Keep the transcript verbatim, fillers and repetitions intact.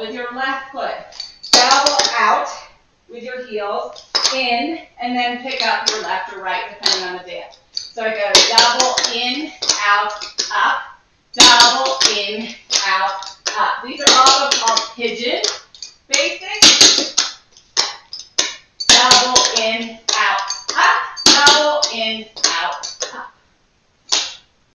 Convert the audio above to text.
with your left foot. Double out with your heels, in, and then pick up your left or right, depending on the dance. So I go double, in, out, up, double, in, out, up. These are also called pigeon basics. Double, in,